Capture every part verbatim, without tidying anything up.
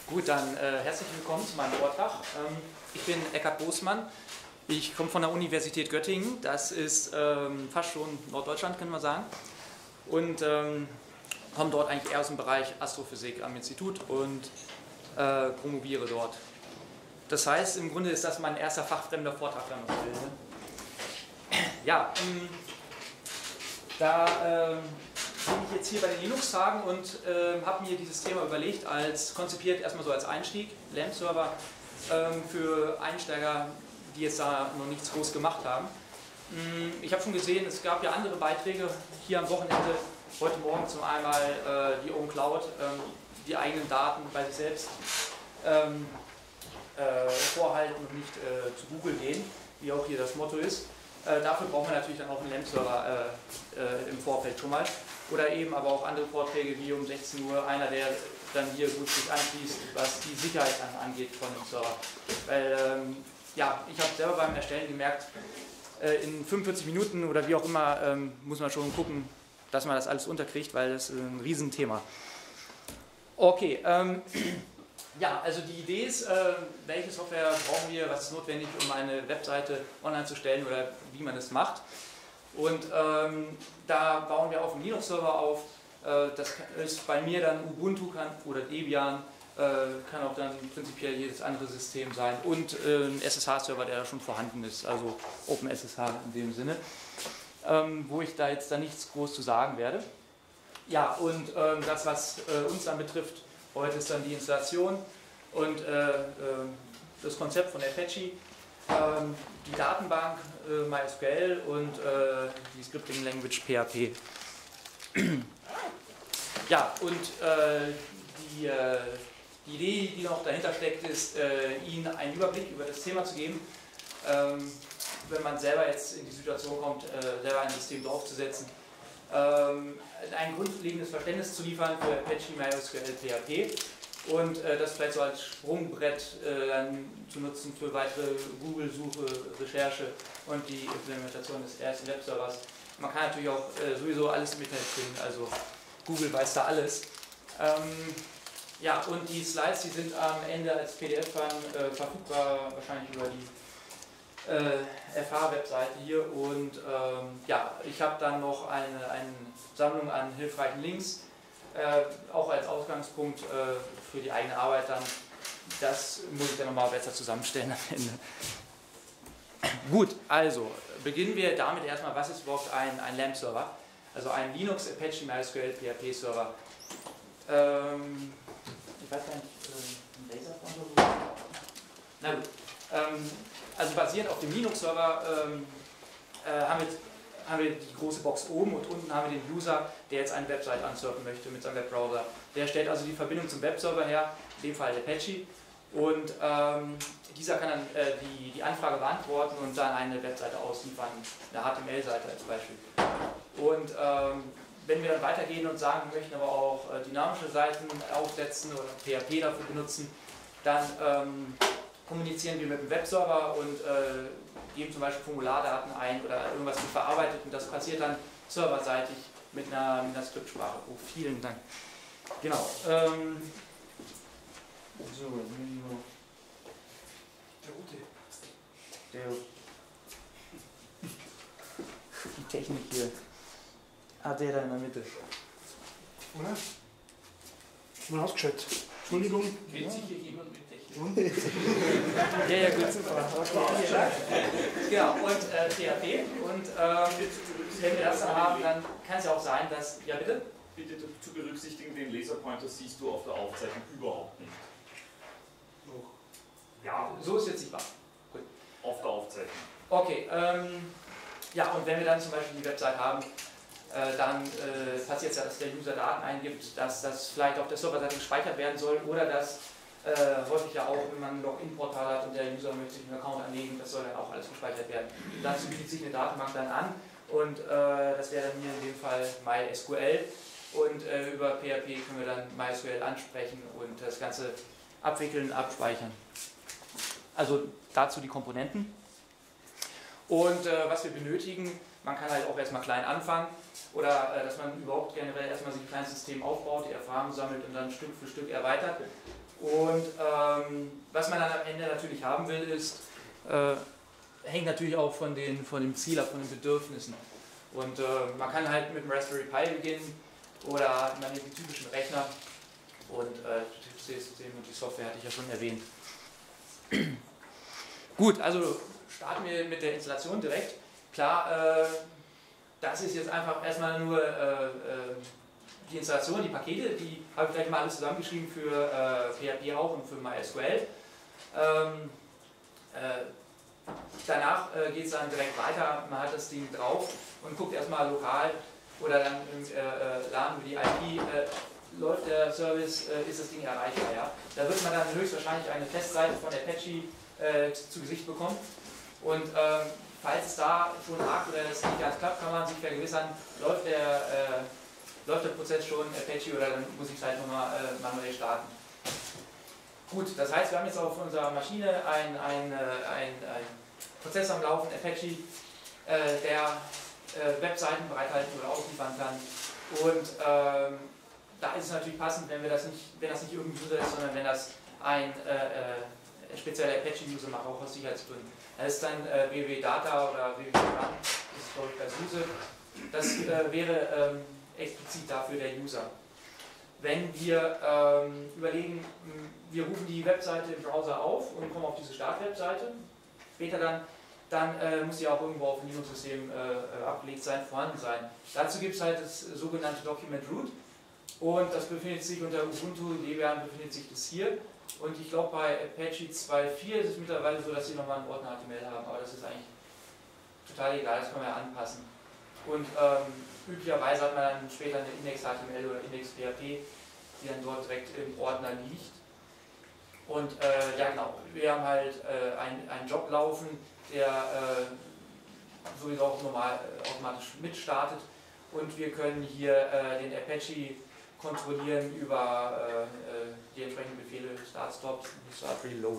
Gut, dann äh, herzlich willkommen zu meinem Vortrag. Ähm, ich bin Eckhard Bosmann. Ich komme von der Universität Göttingen. Das ist ähm, fast schon Norddeutschland, können wir sagen. Und ähm, komme dort eigentlich eher aus dem Bereich Astrophysik am Institut und äh, promoviere dort. Das heißt, im Grunde ist das mein erster fachfremder Vortrag, wenn man so will. Ne? Ja, ähm, da ähm, bin ich jetzt hier bei den Linux-Tagen und äh, habe mir dieses Thema überlegt, als konzipiert erstmal so als Einstieg, LAMP-Server ähm, für Einsteiger, die jetzt da noch nichts groß gemacht haben. Ich habe schon gesehen, es gab ja andere Beiträge hier am Wochenende, heute Morgen zum einmal äh, die OwnCloud, ähm, die eigenen Daten bei sich selbst ähm, äh, vorhalten und nicht äh, zu Google gehen, wie auch hier das Motto ist. Äh, dafür brauchen wir natürlich dann auch einen LAMP-Server äh, äh, im Vorfeld schon mal. Oder eben aber auch andere Vorträge wie um sechzehn Uhr, einer, der dann hier gut sich anschließt, was die Sicherheit angeht von dem Server. Weil, ähm, ja, ich habe selber beim Erstellen gemerkt, äh, in fünfundvierzig Minuten oder wie auch immer ähm, muss man schon gucken, dass man das alles unterkriegt, weil das ist ein Riesenthema. Okay, ähm, ja, also die Idee ist, äh, welche Software brauchen wir, was ist notwendig, um eine Webseite online zu stellen oder wie man es macht. Und ähm, da bauen wir auf einen Linux-Server auf. Äh, das ist bei mir dann Ubuntu kann, oder Debian, äh, kann auch dann prinzipiell jedes andere System sein. Und äh, ein S S H-Server, der da schon vorhanden ist, also OpenSSH in dem Sinne, ähm, wo ich da jetzt da nichts groß zu sagen werde. Ja, und ähm, das, was äh, uns dann betrifft, heute ist dann die Installation und äh, äh, das Konzept von Apache. Ähm, die Datenbank äh, MySQL und äh, die Scripting Language P H P. Ja, und äh, die, äh, die Idee, die noch dahinter steckt, ist, äh, Ihnen einen Überblick über das Thema zu geben. Ähm, wenn man selber jetzt in die Situation kommt, äh, selber ein System draufzusetzen, ähm, ein grundlegendes Verständnis zu liefern für Apache, MySQL, P H P. Und äh, das vielleicht so als Sprungbrett äh, dann zu nutzen für weitere Google-Suche, Recherche und die Implementation des ersten Webservers. Man kann natürlich auch äh, sowieso alles im Internet finden, also Google weiß da alles. Ähm, ja, und die Slides, die sind am Ende als P D F dann äh, verfügbar, wahrscheinlich über die äh, F H-Webseite hier. Und ähm, ja, ich habe dann noch eine, eine Sammlung an hilfreichen Links, Äh, auch als Ausgangspunkt äh, für die eigene Arbeit dann. Das muss ich dann nochmal besser zusammenstellen am Ende. Gut, also beginnen wir damit erstmal, was ist überhaupt ein, ein LAMP-Server? Also ein Linux, Apache, MySQL, P H P-Server. Ähm, ich weiß gar nicht, äh, ein Laser von so? Na gut. Ähm, also basierend auf dem Linux-Server ähm, äh, haben wir haben wir die große Box oben und unten haben wir den User, der jetzt eine Website ansurfen möchte mit seinem Webbrowser. Der stellt also die Verbindung zum Webserver her, in dem Fall Apache, und ähm, dieser kann dann äh, die, die Anfrage beantworten und dann eine Webseite ausliefern, eine H T M L-Seite als Beispiel. Und ähm, wenn wir dann weitergehen und sagen, wir möchten aber auch äh, dynamische Seiten aufsetzen oder P H P dafür benutzen, dann ähm, kommunizieren wir mit dem Webserver und äh, geben zum Beispiel Formulardaten ein oder irgendwas wird verarbeitet und das passiert dann serverseitig mit einer, mit einer Skriptsprache. Oh, vielen Dank. Genau. Ähm, so, der Ute. Der, die Technik hier. Ah, der da in der Mitte. Oder? Mal ausgeschaltet. Entschuldigung. Kennt sich hier jemand mit Technik? Ja, ja, gut, super. Okay. Genau, und äh, P H P. Und ähm, wenn wir das dann haben, dann kann es ja auch sein, dass. Ja, bitte? Bitte zu berücksichtigen, den Laserpointer siehst du auf der Aufzeichnung überhaupt nicht. Noch. Ja, so ist jetzt sichtbar. Gut. Auf der Aufzeichnung. Okay, ähm, ja, und wenn wir dann zum Beispiel die Website haben, äh, dann äh, passiert es ja, dass der User Daten eingibt, dass das vielleicht auf der Serverseite gespeichert werden soll oder dass Äh, häufig ja auch, wenn man ein Login-Portal hat und der User möchte sich einen Account anlegen, das soll dann auch alles gespeichert werden. Dazu bietet sich eine Datenbank dann an und äh, das wäre dann hier in dem Fall MySQL und äh, über P H P können wir dann MySQL ansprechen und das Ganze abwickeln, abspeichern. Also dazu die Komponenten. Und äh, was wir benötigen, man kann halt auch erstmal klein anfangen oder äh, dass man überhaupt generell erstmal sich ein kleines System aufbaut, die Erfahrung sammelt und dann Stück für Stück erweitert. Und ähm, was man dann am Ende natürlich haben will, ist, äh, hängt natürlich auch von, den, von dem Ziel ab, von den Bedürfnissen. Und äh, man kann halt mit dem Raspberry Pi beginnen oder man nimmt den typischen Rechner und äh, das Betriebssystem und die Software hatte ich ja schon erwähnt. Gut, also starten wir mit der Installation direkt. Klar, äh, das ist jetzt einfach erstmal nur äh, äh, die Installation, die Pakete, die habe ich gleich mal alles zusammengeschrieben für äh, P H P auch und für MySQL. Ähm, äh, danach äh, geht es dann direkt weiter, man hat das Ding drauf und guckt erstmal lokal oder dann im äh, äh, LAN über die I P, äh, läuft der Service, äh, ist das Ding erreichbar. Ja? Da wird man dann höchstwahrscheinlich eine Testseite von Apache äh, zu Gesicht bekommen. Und ähm, falls es da schon hakt oder es nicht ganz klappt, kann man sich vergewissern, läuft der, äh, läuft der Prozess schon Apache oder dann muss ich es halt nochmal äh, manuell starten. Gut, das heißt, wir haben jetzt auf unserer Maschine einen ein, ein, ein Prozess am Laufen, Apache, äh, der äh, Webseiten bereithalten oder ausliefern kann. Und ähm, da ist es natürlich passend, wenn, wir das nicht, wenn das nicht irgendein User ist, sondern wenn das ein äh, äh, spezieller Apache-User macht, auch aus Sicherheitsgründen. Das ist dann äh, W W W Data oder W W W Run, das ist glaube ich bei SUSE. Das äh, wäre ähm, explizit dafür der User. Wenn wir ähm, überlegen, wir rufen die Webseite im Browser auf und kommen auf diese Startwebseite, später dann, dann äh, muss die auch irgendwo auf dem Linux-System äh, abgelegt sein, vorhanden sein. Dazu gibt es halt das sogenannte Document Root und das befindet sich unter Ubuntu, Debian befindet sich das hier. Und ich glaube bei Apache zwei Punkt vier ist es mittlerweile so, dass sie nochmal einen Ordner H T M L haben, aber das ist eigentlich total egal, das kann man ja anpassen. Und ähm, üblicherweise hat man dann später eine Index H T M L oder Index P H P, die dann dort direkt im Ordner liegt. Und äh, ja genau, wir haben halt äh, einen, einen Job laufen, der äh, sowieso auch normal äh, automatisch mitstartet. Und wir können hier äh, den Apache kontrollieren über äh, äh, die entsprechenden Befehle Start, Stop, Start, Reload.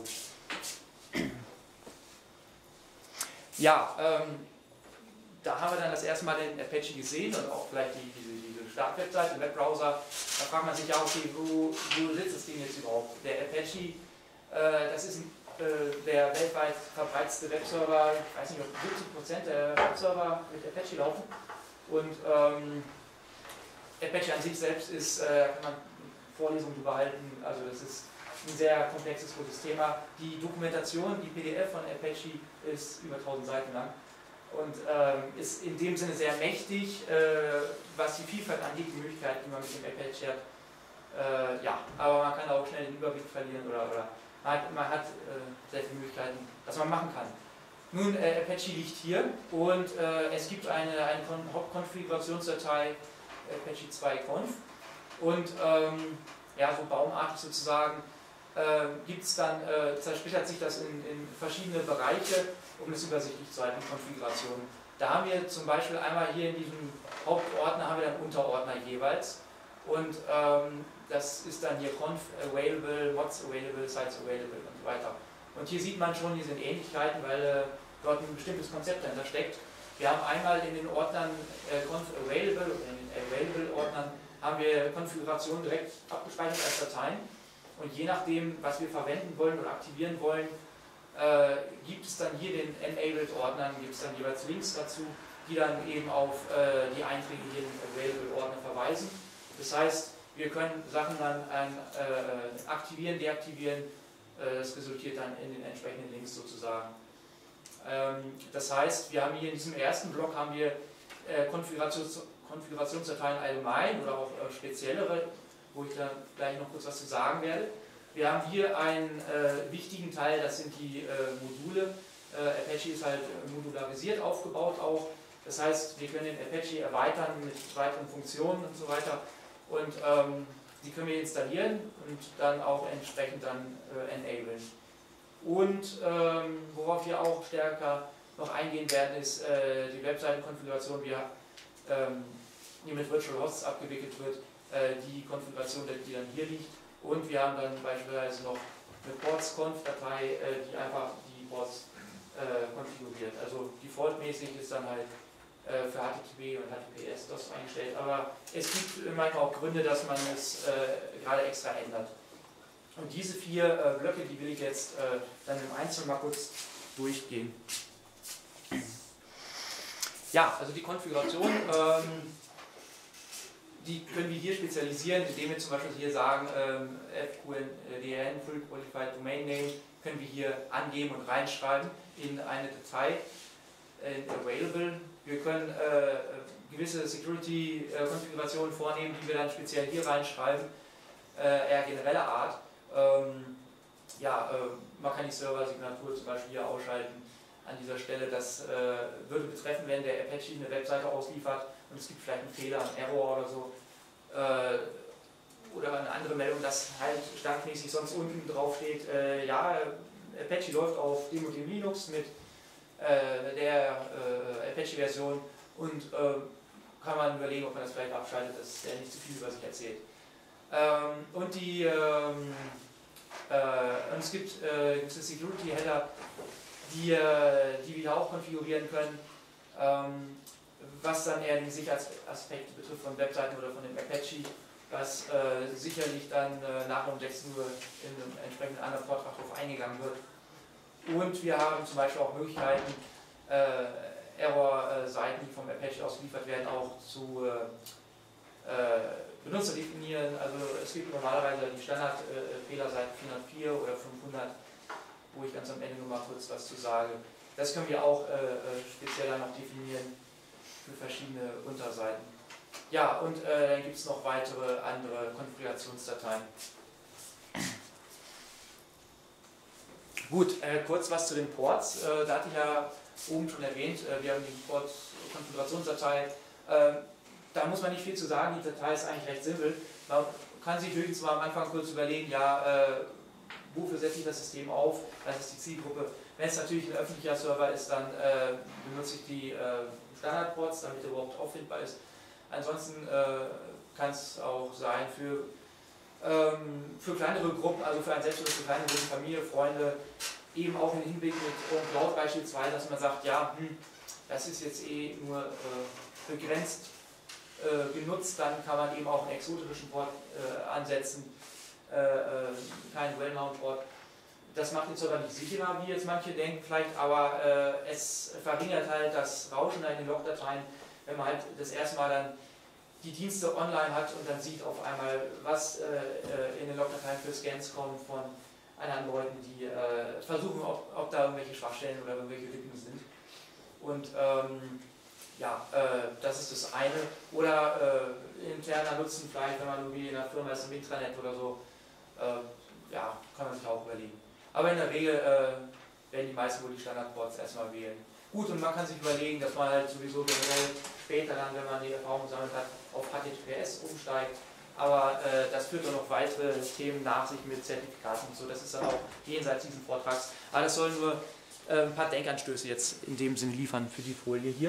Ja, ähm, da haben wir dann das erste Mal den Apache gesehen und auch vielleicht die, diese, diese Startwebseite im Webbrowser. Da fragt man sich ja, okay, wo, wo sitzt das Ding jetzt überhaupt? Der Apache, äh, das ist äh, der weltweit verbreitetste Webserver, ich weiß nicht, ob siebzig Prozent der Webserver mit Apache laufen. Und ähm, Apache an sich selbst ist, äh, kann man Vorlesungen darüber halten, also das ist ein sehr komplexes, großes Thema. Die Dokumentation, die P D F von Apache ist über tausend Seiten lang und ähm, ist in dem Sinne sehr mächtig, äh, was die Vielfalt angeht, die Möglichkeiten, die man mit dem Apache hat. Äh, ja, aber man kann auch schnell den Überblick verlieren oder, oder man hat, man hat äh, sehr viele Möglichkeiten, was man machen kann. Nun, äh, Apache liegt hier und äh, es gibt eine, eine Hauptkonfigurationsdatei Apache zwei Punkt conf und ähm, ja, so baumartig sozusagen äh, gibt es dann, äh, zersplittert sich das in, in verschiedene Bereiche, um es übersichtlich zu halten, Konfiguration. Da haben wir zum Beispiel einmal hier in diesem Hauptordner haben wir dann Unterordner jeweils und ähm, das ist dann hier conf available, mods available, sites available und so weiter. Und hier sieht man schon diese Ähnlichkeiten, weil äh, dort ein bestimmtes Konzept dahinter steckt. Wir haben einmal in den Ordnern äh, conf available oder in den available Ordnern haben wir Konfigurationen direkt abgespeichert als Dateien und je nachdem, was wir verwenden wollen oder aktivieren wollen, äh, gibt es dann hier den enabled Ordnern, gibt es dann jeweils Links dazu, die dann eben auf äh, die Einträge hier in den available Ordner verweisen. Das heißt, wir können Sachen dann ein, äh, aktivieren, deaktivieren, äh, das resultiert dann in den entsprechenden Links sozusagen. Das heißt, wir haben hier in diesem ersten Block haben wir äh, Konfigurations Konfigurationsdateien allgemein oder auch äh, speziellere, wo ich da gleich noch kurz was zu sagen werde. Wir haben hier einen äh, wichtigen Teil, das sind die äh, Module. Äh, Apache ist halt modularisiert aufgebaut auch. Das heißt, wir können den Apache erweitern mit weiteren Funktionen und so weiter. Und ähm, die können wir installieren und dann auch entsprechend dann äh, enablen. Und ähm, worauf wir auch stärker noch eingehen werden, ist äh, die Webseitenkonfiguration, wie, ähm, die mit Virtual Hosts abgewickelt wird, äh, die Konfiguration, die dann hier liegt. Und wir haben dann beispielsweise noch eine Ports-Conf-Datei, äh, die einfach die Ports äh, konfiguriert. Also defaultmäßig ist dann halt äh, für H T T P und H T T P S das eingestellt. Aber es gibt manchmal auch Gründe, dass man es äh, gerade extra ändert. Und diese vier äh, Blöcke, die will ich jetzt äh, dann im Einzelnen mal kurz durchgehen. Ja, also die Konfiguration, ähm, die können wir hier spezialisieren, indem wir zum Beispiel hier sagen, ähm, F Q D N, Full Qualified Domain Name, können wir hier angeben und reinschreiben in eine Datei, in Available. Wir können äh, gewisse Security-Konfigurationen vornehmen, die wir dann speziell hier reinschreiben, äh, eher genereller Art. Ähm, ja, äh, man kann die Server-Signatur zum Beispiel hier ausschalten an dieser Stelle. Das äh, würde betreffen, wenn der Apache eine Webseite ausliefert und es gibt vielleicht einen Fehler, einen Error oder so, äh, oder eine andere Meldung, dass halt standardmäßig sonst unten drauf steht, äh, ja, Apache läuft auf dem und dem Linux mit äh, der äh, Apache-Version und äh, kann man überlegen, ob man das vielleicht abschaltet, dass der nicht zu viel über sich erzählt. Ähm, und die ähm, äh, und es gibt äh, gewisse Security-Header, die, äh, die wir auch konfigurieren können, ähm, was dann eher die Sicherheitsaspekte betrifft von Webseiten oder von dem Apache, was äh, sicherlich dann äh, nachher um sechzehn Uhr in einem entsprechenden anderen Vortrag darauf eingegangen wird. Und wir haben zum Beispiel auch Möglichkeiten, äh, Error-Seiten, die vom Apache ausgeliefert werden, auch zu äh, äh, Benutzer definieren. Also es gibt normalerweise die Standard-Fehlerseiten äh, vierhundertvier oder fünfhundert, wo ich ganz am Ende nur mal kurz was zu sage. Das können wir auch äh, spezieller noch definieren für verschiedene Unterseiten. Ja, und äh, dann gibt es noch weitere andere Konfigurationsdateien. Gut, äh, kurz was zu den Ports. Äh, da hatte ich ja oben schon erwähnt, äh, wir haben die Port-Konfigurationsdatei. Äh, da muss man nicht viel zu sagen, die Datei ist eigentlich recht simpel. Man kann sich höchstens mal am Anfang kurz überlegen, ja, äh, wofür setze ich das System auf, das ist die Zielgruppe. Wenn es natürlich ein öffentlicher Server ist, dann äh, benutze ich die äh, Standardports, damit er überhaupt auffindbar ist. Ansonsten äh, kann es auch sein für, ähm, für kleinere Gruppen, also für ein Selbst- oder für kleinere Gruppen, Familie, Freunde, eben auch im Hinblick mit Cloud beispielsweise, dass man sagt, ja, hm, das ist jetzt eh nur äh, begrenzt äh, genutzt, dann kann man eben auch einen exotischen Port äh, ansetzen, äh, äh, keinen Well-Known-Port. Das macht den Server nicht sicherer, wie jetzt manche denken vielleicht, aber äh, es verringert halt das Rauschen in den Logdateien, wenn man halt das erste Mal dann die Dienste online hat und dann sieht auf einmal, was äh, in den Logdateien für Scans kommen von anderen Leuten, die äh, versuchen, ob, ob da irgendwelche Schwachstellen oder irgendwelche Lücken sind. Und ähm, ja, äh, das ist das eine. Oder äh, interner Nutzen vielleicht, wenn man irgendwie in einer Firma ist, im Intranet oder so, äh, ja, kann man sich auch überlegen. Aber in der Regel äh, werden die meisten wohl die Standardports erstmal wählen. Gut, und man kann sich überlegen, dass man halt sowieso generell später dann, wenn man die Erfahrung gesammelt hat, auf H T T P S umsteigt. Aber äh, das führt dann noch weitere Themen nach sich mit Zertifikaten und so. Das ist dann auch jenseits dieses Vortrags. Aber das sollen nur äh, ein paar Denkanstöße jetzt in dem Sinne liefern für die Folie hier.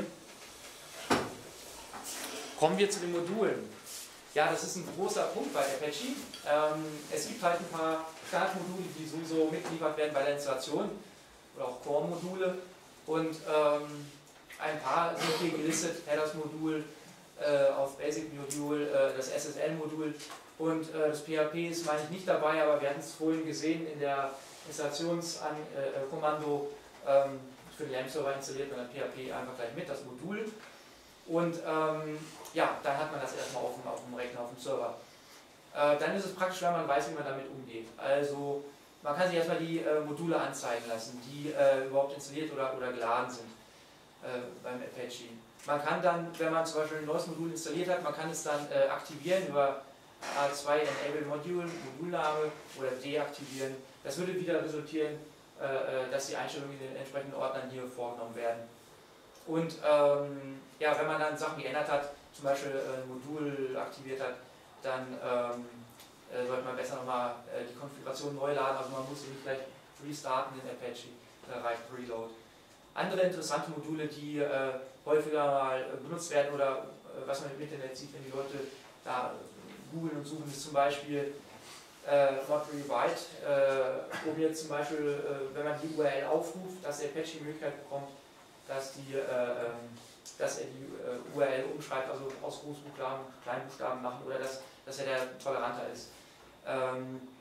Kommen wir zu den Modulen. Ja, das ist ein großer Punkt bei Apache. Ähm, es gibt halt ein paar Standardmodule, die sowieso mitgeliefert werden bei der Installation oder auch Core-Module. Und ähm, ein paar sind hier gelistet, Headers-Modul, äh, auf Basic-Modul, äh, das S S L-Modul und äh, das P H P ist, meine ich, nicht dabei, aber wir hatten es vorhin gesehen in der Installationskommando äh, ähm, für den LAMP-Server installiert man dann P H P einfach gleich mit, das Modul. Und ähm, ja, dann hat man das erstmal auf dem, auf dem Rechner, auf dem Server. Äh, dann ist es praktisch, wenn man weiß, wie man damit umgeht. Also man kann sich erstmal die äh, Module anzeigen lassen, die äh, überhaupt installiert oder, oder geladen sind äh, beim Apache. Man kann dann, wenn man zum Beispiel ein neues Modul installiert hat, man kann es dann äh, aktivieren über A zwei Enable Module, Modulname oder deaktivieren. Das würde wieder resultieren, äh, dass die Einstellungen in den entsprechenden Ordnern hier vorgenommen werden. Und ähm, ja, wenn man dann Sachen geändert hat, zum Beispiel äh, ein Modul aktiviert hat, dann ähm, äh, sollte man besser nochmal äh, die Konfiguration neu laden, also man muss sie nicht gleich restarten in Apache, da reicht Reload. Andere interessante Module, die äh, häufiger mal äh, benutzt werden oder äh, was man im Internet sieht, wenn die Leute da äh, googeln und suchen, ist zum Beispiel äh, not rewrite, äh, wo wir zum Beispiel, äh, wenn man die U R L aufruft, dass der Apache die Möglichkeit bekommt, dass, die, äh, ähm, dass er die äh, U R L umschreibt, also aus Großbuchstaben, Kleinbuchstaben machen oder dass, dass er der toleranter ist. Ähm,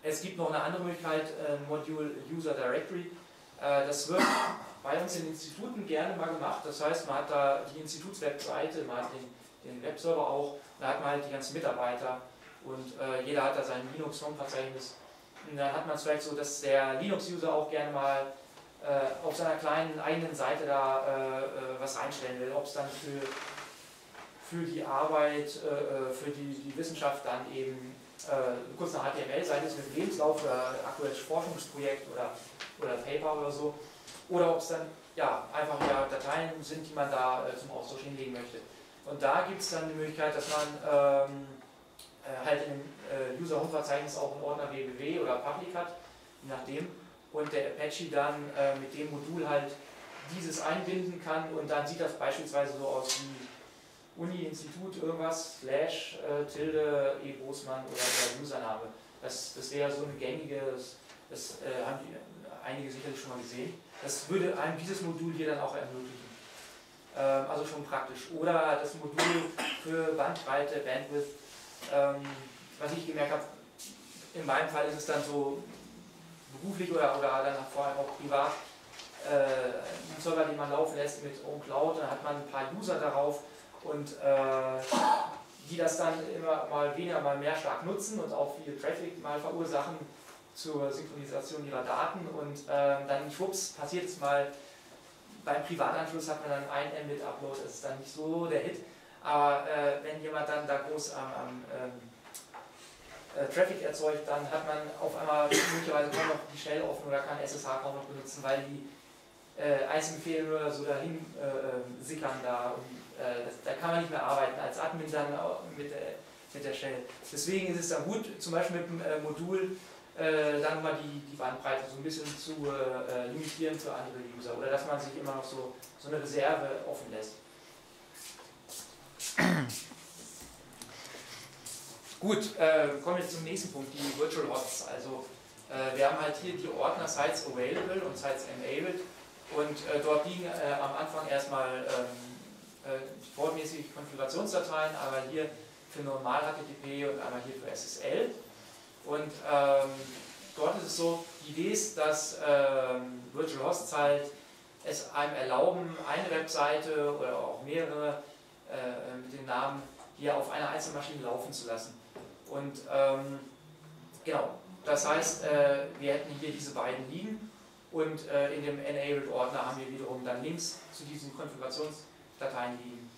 Es gibt noch eine andere Möglichkeit, äh, Module User Directory. Äh, das wird bei uns in Instituten gerne mal gemacht. Das heißt, man hat da die Institutswebseite, man hat den, den Webserver auch, da hat man halt die ganzen Mitarbeiter und äh, jeder hat da sein Linux-Home-Verzeichnis. Und dann hat man es vielleicht so, dass der Linux-User auch gerne mal äh, auf seiner kleinen eigenen Seite da äh, äh, was reinstellen will, ob es dann für, für die Arbeit, äh, für die, die Wissenschaft dann eben äh, kurz eine H T M L-Seite ist mit dem Lebenslauf oder aktuelles Forschungsprojekt oder, oder Paper oder so, oder ob es dann ja, einfach ja, Dateien sind, die man da äh, zum Austausch hinlegen möchte. Und da gibt es dann die Möglichkeit, dass man ähm, äh, halt in dem äh, User-Home-Verzeichnis auch einen Ordner W W W oder Public hat, je nachdem, und der Apache dann äh, mit dem Modul halt dieses einbinden kann und dann sieht das beispielsweise so aus wie Uni, Institut, irgendwas, slash, äh, Tilde, E. Bosmann oder der Username. Das, das wäre so ein gängiges, das äh, haben die, einige sicherlich schon mal gesehen. Das würde einem dieses Modul hier dann auch ermöglichen. Ähm, also schon praktisch. Oder das Modul für Bandbreite, Bandwidth, ähm, was ich gemerkt habe, in meinem Fall ist es dann so beruflich oder, oder dann vor allem auch privat, äh, ein Server, den man laufen lässt mit OwnCloud, dann hat man ein paar User darauf, und äh, die das dann immer mal weniger, mal mehr stark nutzen und auch viel Traffic mal verursachen zur Synchronisation ihrer Daten und äh, dann schwupps passiert es mal, beim Privatanschluss hat man dann ein Mbit-Upload, das ist dann nicht so der Hit, aber äh, wenn jemand dann da groß am, am ähm, äh, Traffic erzeugt, dann hat man auf einmal möglicherweise kaum noch die Shell offen oder kann S S H kaum noch benutzen, weil die äh, Einzelbefehle nur so dahin äh, sickern da und Das, da kann man nicht mehr arbeiten, als Admin dann auch mit der, mit der Shell. Deswegen ist es dann gut, zum Beispiel mit dem äh, Modul äh, dann mal die, die Bandbreite so ein bisschen zu äh, limitieren für andere User oder dass man sich immer noch so, so eine Reserve offen lässt. Gut, äh, kommen wir jetzt zum nächsten Punkt, die Virtual Hosts. Also äh, wir haben halt hier die Ordner Sites Available und Sites Enabled und äh, dort liegen äh, am Anfang erstmal ähm, defaultmäßig Konfigurationsdateien, einmal hier für normal H T T P und einmal hier für S S L. Und ähm, dort ist es so, die Idee ist, dass ähm, Virtual Hosts halt es einem erlauben, eine Webseite oder auch mehrere äh, mit dem Namen hier auf einer einzelnen Maschine laufen zu lassen. Und ähm, genau, das heißt, äh, wir hätten hier diese beiden liegen und äh, in dem Enabled-Ordner haben wir wiederum dann Links zu diesen Konfigurationsdateien Dateien liegen.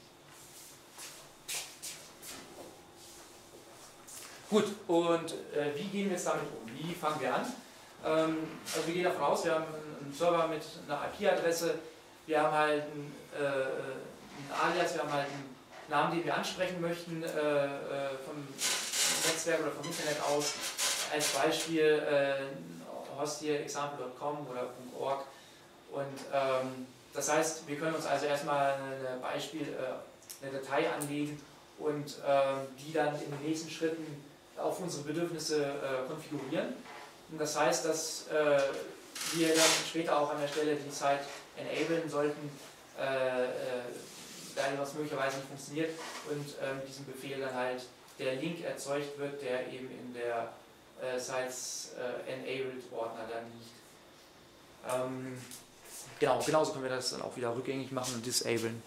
Gut, und äh, wie gehen wir jetzt damit um? Wie fangen wir an? Ähm, also wir gehen davon aus, wir haben einen Server mit einer I P-Adresse, wir haben halt einen, äh, einen Alias, wir haben halt einen Namen, den wir ansprechen möchten, äh, vom Netzwerk oder vom Internet aus. Als Beispiel äh, host hier example punkt com oder .org und ähm, das heißt, wir können uns also erstmal eine Beispiel, äh, eine Datei anlegen und äh, die dann in den nächsten Schritten auf unsere Bedürfnisse äh, konfigurieren. Und das heißt, dass äh, wir dann später auch an der Stelle die Site enablen sollten, äh, äh, da was möglicherweise nicht funktioniert und äh, mit diesem Befehl dann halt der Link erzeugt wird, der eben in der äh, Sites äh, Enabled Ordner dann liegt. Ähm, Genau, genauso können wir das dann auch wieder rückgängig machen und disablen.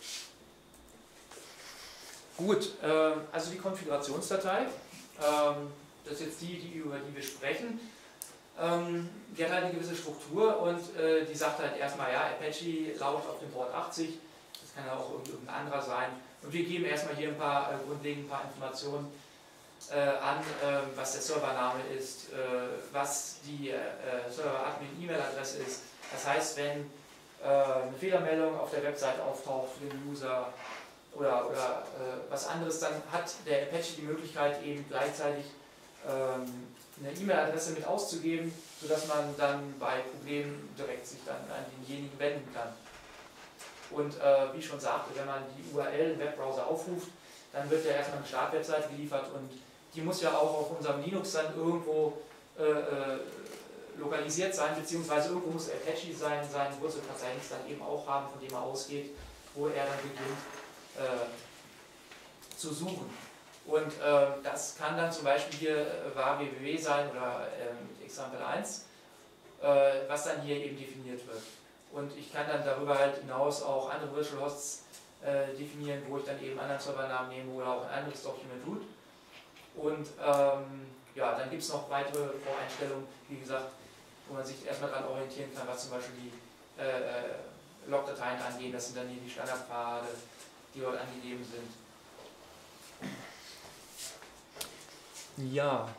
Gut, äh, also die Konfigurationsdatei, ähm, das ist jetzt die, die, über die wir sprechen, ähm, die hat halt eine gewisse Struktur und äh, die sagt halt erstmal, ja, Apache lautet auf dem Port achtzig, das kann ja auch irgendein anderer sein. Und wir geben erstmal hier ein paar äh, grundlegend ein paar Informationen äh, an, äh, was der Servername ist, äh, was die äh, Server-Admin-E-Mail-Adresse ist. Das heißt, wenn eine Fehlermeldung auf der Webseite auftaucht für den User oder, oder äh, was anderes, dann hat der Apache die Möglichkeit eben gleichzeitig ähm, eine E-Mail-Adresse mit auszugeben, sodass man dann bei Problemen direkt sich dann an denjenigen wenden kann. Und äh, wie ich schon sagte, wenn man die U R L im Webbrowser aufruft, dann wird ja erstmal eine Startwebseite geliefert und die muss ja auch auf unserem Linux dann irgendwo äh, äh, lokalisiert sein, beziehungsweise irgendwo muss Apache sein, sein Wurzelverzeichnis dann eben auch haben, von dem er ausgeht, wo er dann beginnt äh, zu suchen. Und ähm, das kann dann zum Beispiel hier äh, var www sein oder ähm, example eins, äh, was dann hier eben definiert wird. Und ich kann dann darüber halt hinaus auch andere Virtual Hosts äh, definieren, wo ich dann eben anderen Servernamen nehme oder auch ein anderes Document Root. Und ähm, ja, dann gibt es noch weitere Voreinstellungen, wie gesagt, wo man sich erstmal daran orientieren kann, was zum Beispiel die äh, Logdateien angehen. Das sind dann hier die Standardpfade, die dort angegeben sind. Ja.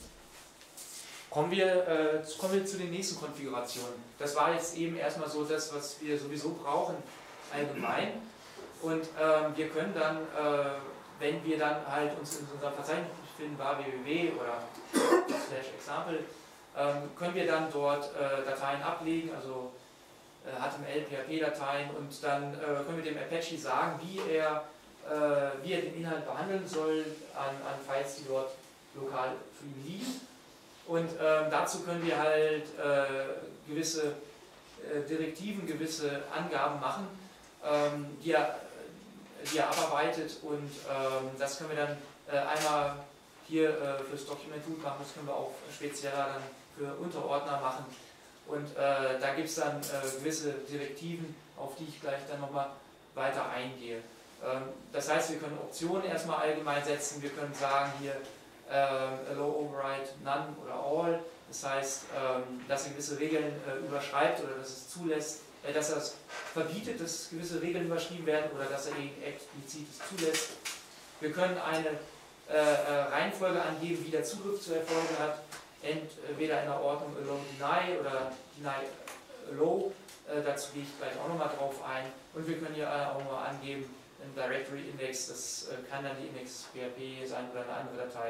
Kommen wir, äh, kommen wir zu den nächsten Konfigurationen. Das war jetzt eben erstmal so das, was wir sowieso brauchen, allgemein. Und ähm, wir können dann, äh, wenn wir dann halt uns in unserem Verzeichnis befinden, var www oder slash example, ähm, können wir dann dort äh, Dateien ablegen, also äh, H T M L, P H P-Dateien, und dann äh, können wir dem Apache sagen, wie er, äh, wie er den Inhalt behandeln soll an, an Files, die dort lokal für ihn liegen. Und ähm, dazu können wir halt äh, gewisse äh, Direktiven, gewisse Angaben machen, ähm, die, er, die er abarbeitet, und ähm, das können wir dann äh, einmal hier äh, fürs Document Root machen, das können wir auch spezieller dann für Unterordner machen, und äh, da gibt es dann äh, gewisse Direktiven, auf die ich gleich dann nochmal weiter eingehe. Ähm, das heißt, wir können Optionen erstmal allgemein setzen, wir können sagen hier äh, Allow Override None oder All, das heißt, ähm, dass er gewisse Regeln äh, überschreibt oder dass es zulässt, äh, dass er es verbietet, dass gewisse Regeln überschrieben werden oder dass er eben explizit es zulässt. Wir können eine äh, äh, Reihenfolge angeben, wie der Zugriff zu erfolgen hat, entweder in der Ordnung Allow Deny oder Deny Allow, äh, dazu gehe ich gleich auch nochmal drauf ein, und wir können hier auch nochmal angeben, ein Directory Index, das äh, kann dann die Index P H P sein oder eine andere Datei.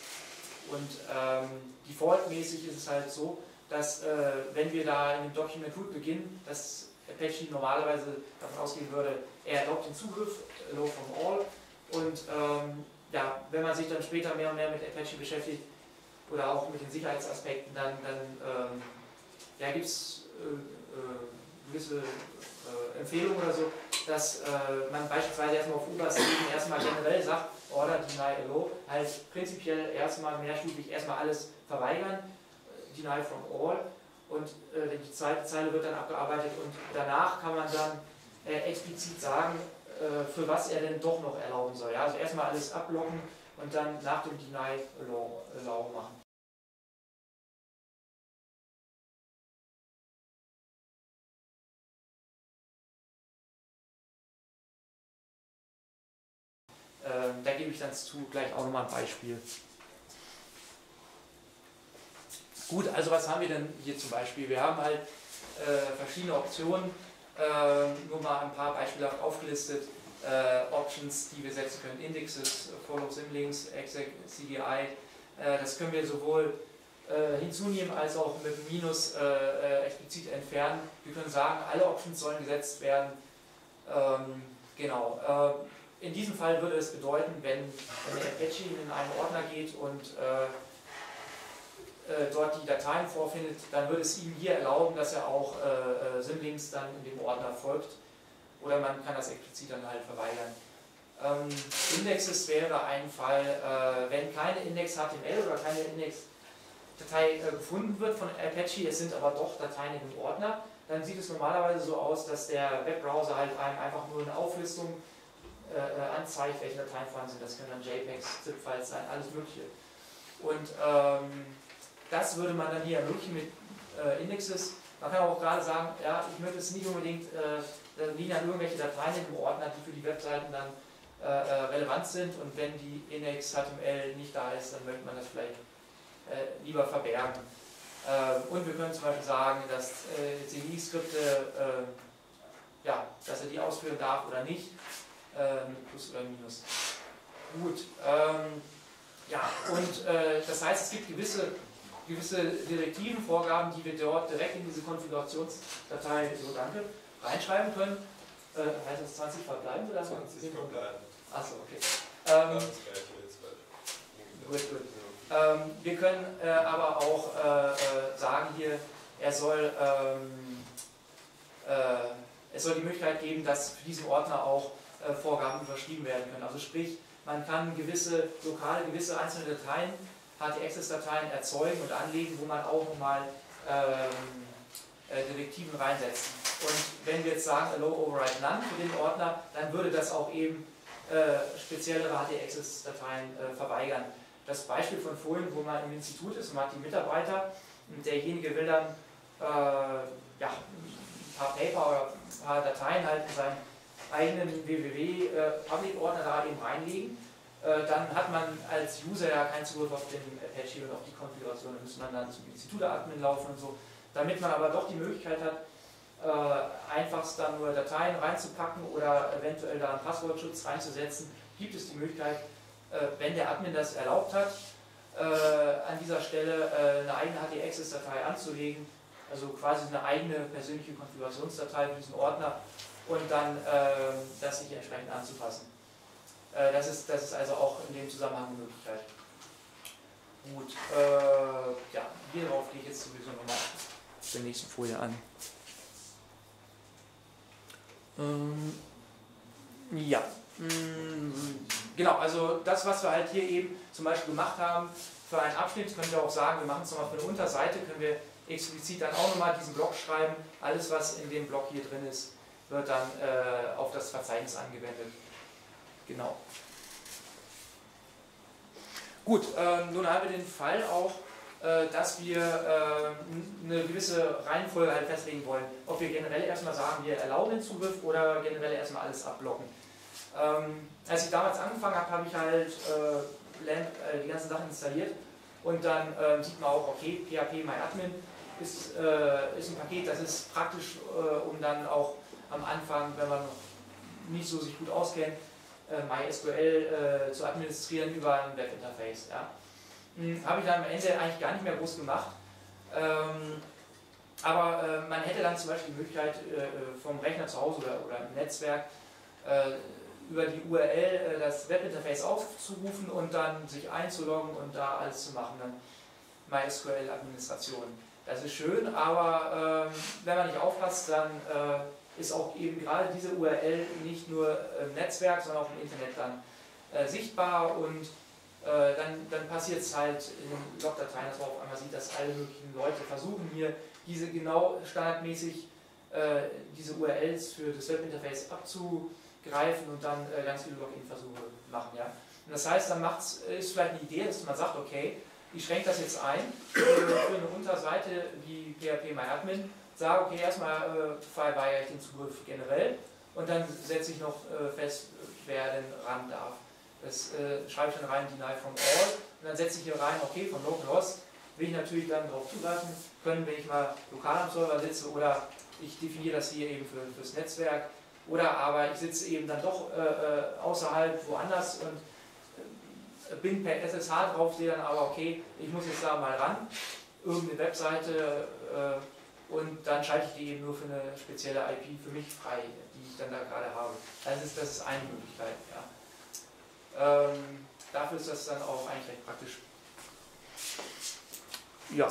Und ähm, defaultmäßig ist es halt so, dass äh, wenn wir da in dem Document Root beginnen, dass Apache normalerweise davon ausgehen würde, er erlaubt den Zugriff, Allow from All, und ähm, ja, wenn man sich dann später mehr und mehr mit Apache beschäftigt oder auch mit den Sicherheitsaspekten, dann, dann ähm, ja, gibt es äh, äh, gewisse äh, Empfehlungen oder so, dass äh, man beispielsweise erstmal auf oberster Ebene erstmal generell sagt, Order, Deny, Allow, halt prinzipiell erstmal mehrstufig erstmal alles verweigern, Deny from All, und äh, die zweite Zeile wird dann abgearbeitet, und danach kann man dann äh, explizit sagen, äh, für was er denn doch noch erlauben soll. Ja? Also erstmal alles abblocken und dann nach dem Deny, Allow, Allow machen. Ähm, da gebe ich dann zu gleich auch nochmal ein Beispiel. Gut, also was haben wir denn hier zum Beispiel? Wir haben halt äh, verschiedene Optionen, äh, nur mal ein paar Beispiele aufgelistet. Äh, Options, die wir setzen können, Indexes, Follow Symlinks, Exec, C D I. Äh, das können wir sowohl äh, hinzunehmen als auch mit dem Minus äh, äh, explizit entfernen. Wir können sagen, alle Options sollen gesetzt werden. Ähm, genau. Äh, In diesem Fall würde es bedeuten, wenn, wenn der Apache in einen Ordner geht und äh, äh, dort die Dateien vorfindet, dann würde es ihm hier erlauben, dass er auch äh, Symlinks dann in dem Ordner folgt, oder man kann das explizit dann halt verweigern. Ähm, Indexes wäre ein Fall, äh, wenn keine Index-H T M L oder keine Index-Datei äh, gefunden wird von Apache, es sind aber doch Dateien in dem Ordner, dann sieht es normalerweise so aus, dass der Webbrowser halt einem einfach nur eine Auflistung Äh, anzeigt, welche Dateien vorhanden sind. Das können dann JPEGs, ZIP-Files sein, alles Mögliche. Und ähm, das würde man dann hier ermöglichen mit äh, Indexes. Man kann auch gerade sagen, ja, ich möchte es nicht unbedingt, äh, da liegen dann irgendwelche Dateien in dem Ordner, die für die Webseiten dann äh, relevant sind, und wenn die Index H T M L nicht da ist, dann möchte man das vielleicht äh, lieber verbergen. Äh, und wir können zum Beispiel sagen, dass äh, C D I-Skripte, äh, ja, dass er die ausführen darf oder nicht. Mit Plus oder Minus. Gut, ähm, ja, und äh, das heißt, es gibt gewisse, gewisse Direktiven, Vorgaben, die wir dort direkt in diese Konfigurationsdatei, so danke, reinschreiben können. Äh, heißt das zwanzig verbleiben oder? zwanzig verbleiben. Achso, okay. Ähm, das gleiche jetzt gut, gut. Ähm, wir können äh, aber auch äh, äh, sagen hier, er soll, ähm, äh, es soll die Möglichkeit geben, dass für diesen Ordner auch Vorgaben überschrieben werden können. Also sprich, man kann gewisse lokale, gewisse einzelne Dateien, H T Access-Dateien erzeugen und anlegen, wo man auch nochmal ähm, äh, Direktiven reinsetzt. Und wenn wir jetzt sagen Allow Override None für den Ordner, dann würde das auch eben äh, speziellere H T Access-Dateien äh, verweigern. Das Beispiel von vorhin, wo man im Institut ist, man hat die Mitarbeiter und derjenige will dann äh, ja, ein paar Paper oder ein paar Dateien halt in seinen eigenen W W W-Public-Ordner da eben reinlegen, äh, dann hat man als User ja keinen Zugriff auf den Apache und auf die Konfiguration, da müsste man dann zum Institut-Admin laufen und so. Damit man aber doch die Möglichkeit hat, äh, einfachst dann nur Dateien reinzupacken oder eventuell da einen Passwortschutz reinzusetzen, gibt es die Möglichkeit, äh, wenn der Admin das erlaubt hat, äh, an dieser Stelle äh, eine eigene H T Access-Datei anzulegen, also quasi eine eigene persönliche Konfigurationsdatei für diesen Ordner und dann äh, das sich entsprechend anzupassen. Äh, das, ist, das ist also auch in dem Zusammenhang eine Möglichkeit. Gut, äh, ja, hierauf gehe ich jetzt sowieso nochmal auf der nächsten Folie an. Ähm, ja, genau, also das, was wir halt hier eben zum Beispiel gemacht haben, für einen Abschnitt können wir auch sagen, wir machen es nochmal für eine Unterseite, können wir explizit dann auch nochmal diesen Block schreiben. Alles, was in dem Block hier drin ist, wird dann äh, auf das Verzeichnis angewendet. Genau. Gut, ähm, nun haben wir den Fall auch, äh, dass wir äh, eine gewisse Reihenfolge halt festlegen wollen. Ob wir generell erstmal sagen, wir erlauben den Zugriff oder generell erstmal alles abblocken. Ähm, als ich damals angefangen habe, habe ich halt äh, Lamp, äh, die ganzen Sachen installiert und dann äh, sieht man auch, okay, P H P MyAdmin ist, äh, ist ein Paket, das ist praktisch, äh, um dann auch am Anfang, wenn man noch nicht so sich gut auskennt, äh, MySQL äh, zu administrieren über ein Webinterface. Ja. Hm, habe ich dann am Ende eigentlich gar nicht mehr groß gemacht. Ähm, aber äh, man hätte dann zum Beispiel die Möglichkeit, äh, vom Rechner zu Hause oder, oder im Netzwerk äh, über die U R L äh, das Webinterface aufzurufen und dann sich einzuloggen und da alles zu machen, dann MySQL-Administration. Das ist schön, aber äh, wenn man nicht aufpasst, dann äh, ist auch eben gerade diese U R L nicht nur im Netzwerk, sondern auch im Internet dann äh, sichtbar und äh, dann, dann passiert es halt in den Logdateien, dass man auf einmal sieht, dass alle möglichen Leute versuchen hier diese genau standardmäßig äh, diese U R Ls für das Webinterface abzugreifen und dann äh, ganz viele Login-Versuche machen. Ja? Und das heißt, dann macht's, ist vielleicht eine Idee, dass man sagt, okay, ich schränke das jetzt ein für eine Unterseite wie P H P MyAdmin, sage, okay, erstmal äh, verweigere ich den Zugriff generell und dann setze ich noch äh, fest, wer denn ran darf. Das äh, schreibe ich dann rein, Deny from All, und dann setze ich hier rein, okay, von Localhost will ich natürlich dann darauf zugreifen können, wenn ich mal lokal am Server sitze oder ich definiere das hier eben für, fürs Netzwerk oder aber ich sitze eben dann doch äh, außerhalb woanders und bin per S S H drauf, sehe dann aber, okay, ich muss jetzt da mal ran, irgendeine Webseite äh, und dann schalte ich die eben nur für eine spezielle I P für mich frei, die ich dann da gerade habe. Das ist, das ist eine Möglichkeit. Ja. Ähm, dafür ist das dann auch eigentlich recht praktisch. Ja.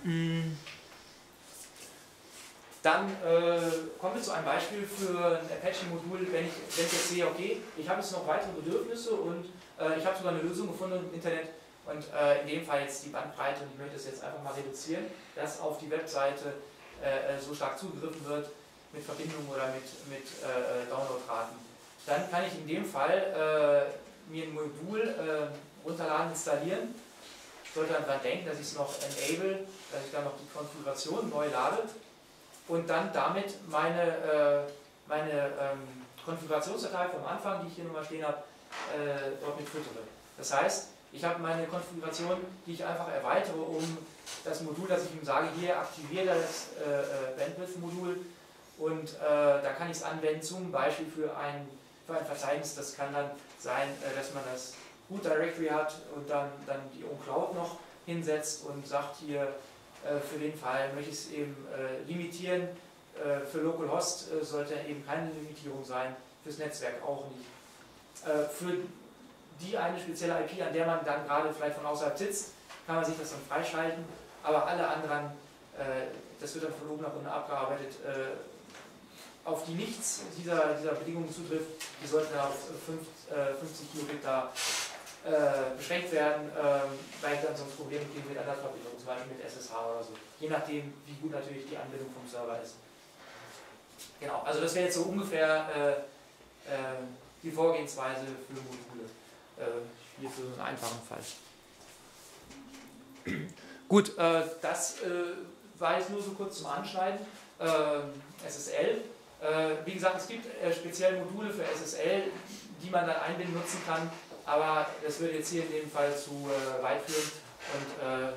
Dann äh, kommen wir zu einem Beispiel für ein Apache-Modul, wenn ich, wenn ich jetzt sehe, okay, ich habe jetzt noch weitere Bedürfnisse und äh, ich habe sogar eine Lösung gefunden im Internet und äh, in dem Fall jetzt die Bandbreite und ich möchte es jetzt einfach mal reduzieren, dass auf die Webseite äh, so stark zugegriffen wird mit Verbindungen oder mit, mit äh, Downloadraten. Dann kann ich in dem Fall äh, mir ein Modul äh, runterladen, installieren. Ich sollte dann daran denken, dass ich es noch enable, dass ich dann noch die Konfiguration neu lade und dann damit meine, äh, meine ähm, Konfigurationsdatei vom Anfang, die ich hier nochmal stehen habe, äh, dort mit füttere. Das heißt, ich habe meine Konfiguration, die ich einfach erweitere, um das Modul, dass ich ihm sage, hier aktiviere das äh, Bandwidth-Modul und äh, da kann ich es anwenden, zum Beispiel für ein, für ein Verzeichnis. Das kann dann sein, äh, dass man das Root Directory hat und dann, dann die OwnCloud noch hinsetzt und sagt hier, für den Fall möchte ich es eben äh, limitieren. Äh, für Localhost äh, sollte eben keine Limitierung sein, fürs Netzwerk auch nicht. Äh, für die eine spezielle I P, an der man dann gerade vielleicht von außerhalb sitzt, kann man sich das dann freischalten, aber alle anderen, äh, das wird dann von oben nach unten abgearbeitet, äh, auf die nichts dieser, dieser Bedingungen zutrifft, die sollten dann auf fünfzig Kilobit da äh, beschränkt werden, ähm, weil ich dann sonst Probleme kriege mit anderen Verbindungen, zum Beispiel mit S S H oder so. Je nachdem, wie gut natürlich die Anbindung vom Server ist. Genau, also das wäre jetzt so ungefähr äh, äh, die Vorgehensweise für Module. Äh, hier für so einen einfachen Fall. Gut, äh, das äh, war jetzt nur so kurz zum Anschneiden. Äh, S S L. Äh, wie gesagt, es gibt äh, spezielle Module für S S L, die man dann einbinden nutzen kann, aber das würde jetzt hier in dem Fall zu äh, weit führen und äh,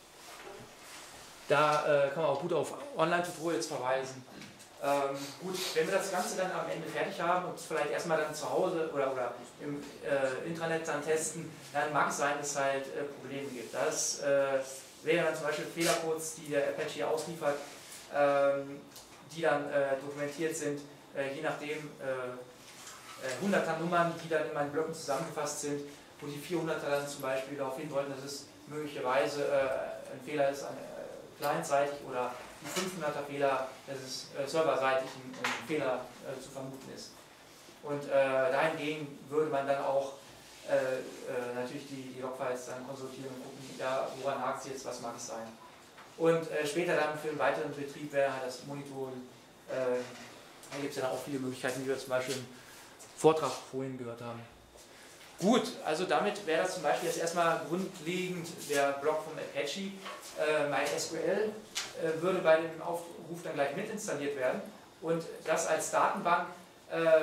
da äh, kann man auch gut auf Online-Tutorials verweisen. Ähm, gut, wenn wir das Ganze dann am Ende fertig haben und vielleicht erstmal dann zu Hause oder, oder im äh, Intranet dann testen, dann mag es sein, dass es halt äh, Probleme gibt. Das äh, wären dann zum Beispiel Fehlercodes, die der Apache ausliefert, ähm, die dann äh, dokumentiert sind, äh, je nachdem äh, äh, hunderter Nummern, die dann in meinen Blöcken zusammengefasst sind, wo die vierhunderter dann zum Beispiel darauf hindeuten, dass es möglicherweise äh, ein Fehler ist an, äh, clientseitig oder die fünfhunderter Fehler, dass es äh, serverseitig ein, ein Fehler äh, zu vermuten ist. Und äh, dahingegen würde man dann auch äh, äh, natürlich die, die Logfiles dann konsultieren und gucken, ja, woran hakt es jetzt, was mag es sein. Und äh, später dann für den weiteren Betrieb wäre halt das Monitoring. Äh, da gibt es ja dann auch viele Möglichkeiten, wie wir zum Beispiel im Vortrag vorhin gehört haben. Gut, also damit wäre das zum Beispiel jetzt erstmal grundlegend der Block vom Apache. Äh, MySQL äh, würde bei dem Aufruf dann gleich mit installiert werden und das als Datenbank äh, äh,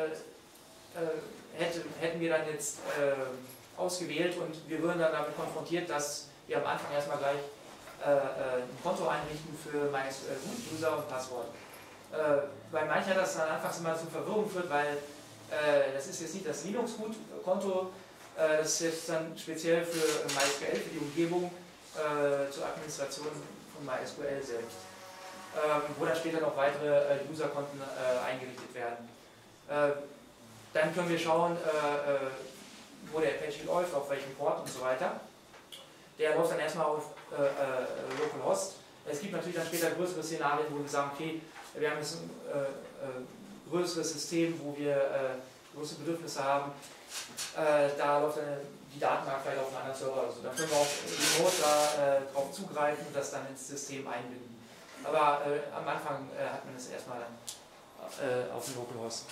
äh, hätte, hätten wir dann jetzt äh, ausgewählt und wir würden dann damit konfrontiert, dass wir am Anfang erstmal gleich äh, ein Konto einrichten für MySQL User und Passwort. Äh, bei manchen hat das dann anfangs immer zu Verwirrung geführt, weil äh, das ist jetzt nicht das Linux-Konto, äh, das ist jetzt dann speziell für MySQL, für die Umgebung, äh, zur Administration von MySQL selbst, ähm, wo dann später noch weitere äh, Userkonten äh, eingerichtet werden. Äh, dann können wir schauen, äh, äh, wo der Apache läuft, auf welchem Port und so weiter. Der läuft dann erstmal auf äh, äh, Localhost. Es gibt natürlich dann später größere Szenarien, wo wir sagen, okay, wir haben jetzt ein äh, äh, größeres System, wo wir äh, große Bedürfnisse haben. Äh, da läuft dann die Datenbank vielleicht auf einem anderen Server oder so. Da können wir auch remote da, äh, drauf zugreifen und das dann ins System einbinden. Aber äh, am Anfang äh, hat man das erstmal dann äh, auf dem Localhost.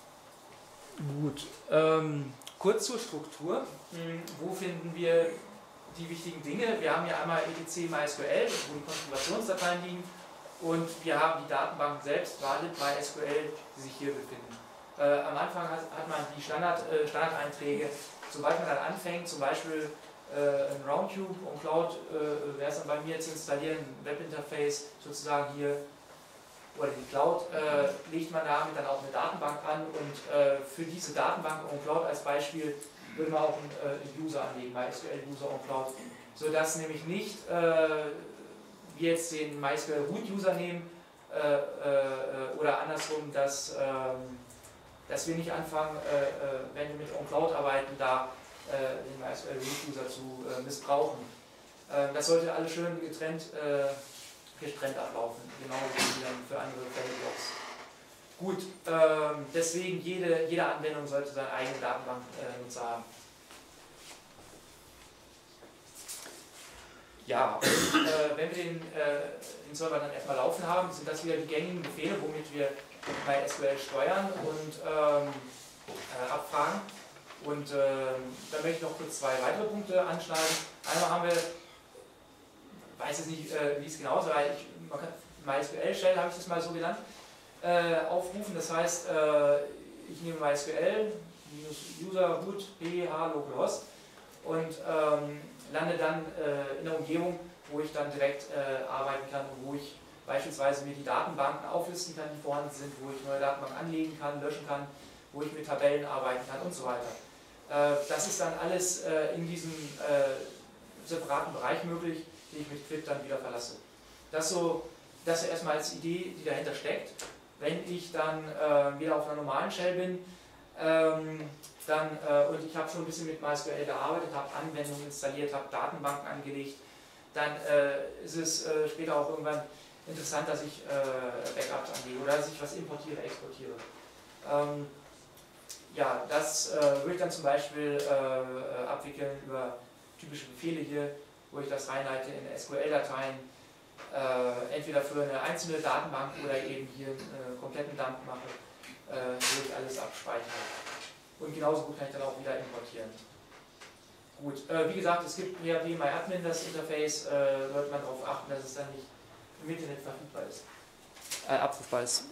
Gut. Ähm, kurz zur Struktur. Hm, wo finden wir die wichtigen Dinge? Wir haben hier einmal etc MySQL, wo die Konfigurationsdateien liegen, und wir haben die Datenbank selbst, valid MySQL, die sich hier befinden. Äh, am Anfang hat, hat man die Standard, äh, Standardeinträge. Sobald man dann anfängt, zum Beispiel äh, ein Roundcube und Cloud, äh, wäre es dann bei mir zu installieren, ein Webinterface sozusagen hier, oder die Cloud, äh, legt man damit dann auch eine Datenbank an, und äh, für diese Datenbank und Cloud als Beispiel würde man auch einen, äh, einen User anlegen, MySQL-User und Cloud, sodass nämlich nicht äh, wir jetzt den MySQL Root-User nehmen äh, äh, oder andersrum, dass, ähm, dass wir nicht anfangen, äh, äh, wenn wir mit OnCloud arbeiten, da äh, den MySQL Root-User zu äh, missbrauchen. Äh, das sollte alles schön getrennt, äh, getrennt ablaufen, genauso wie dann für andere Fälle-Blocks. Gut, ähm, deswegen jede, jede Anwendung sollte seine eigene Datenbanknutzer äh, haben. Ja, und, äh, wenn wir den, äh, den Server dann erstmal laufen haben, sind das wieder die gängigen Befehle, womit wir MySQL steuern und ähm, äh, abfragen. Und äh, da möchte ich noch kurz zwei weitere Punkte anschneiden. Einmal haben wir, ich weiß jetzt nicht, äh, wie es genau ist, aber ich, man kann MySQL-Shell, habe ich das mal so genannt, äh, aufrufen. Das heißt, äh, ich nehme MySQL, User, Root, P, H, Localhost und ähm, lande dann äh, in der Umgebung, wo ich dann direkt äh, arbeiten kann und wo ich beispielsweise mir die Datenbanken auflisten kann, die vorhanden sind, wo ich neue Datenbanken anlegen kann, löschen kann, wo ich mit Tabellen arbeiten kann und so weiter. Äh, das ist dann alles äh, in diesem äh, separaten Bereich möglich, den ich mit Quip dann wieder verlasse. Das so, das ist erstmal als Idee, die dahinter steckt. Wenn ich dann äh, wieder auf einer normalen Shell bin, ähm, dann, äh, und ich habe schon ein bisschen mit MySQL gearbeitet, habe Anwendungen installiert, habe Datenbanken angelegt, dann äh, ist es äh, später auch irgendwann interessant, dass ich äh, Backups anlege oder dass ich was importiere, exportiere. Ähm, ja, das äh, würde ich dann zum Beispiel äh, abwickeln über typische Befehle hier, wo ich das reinleite in S Q L-Dateien, äh, entweder für eine einzelne Datenbank oder eben hier einen äh, kompletten Dump mache, äh, wo ich alles abspeichere. Und genauso gut kann ich dann auch wieder importieren. Gut, äh, wie gesagt, es gibt P H P MyAdmin, das Interface, äh, sollte man darauf achten, dass es dann nicht im Internet verfügbar ist, äh, abrufbar ist.